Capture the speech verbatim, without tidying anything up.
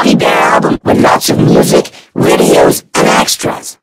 Gummy Bear album with lots of music, videos, and extras.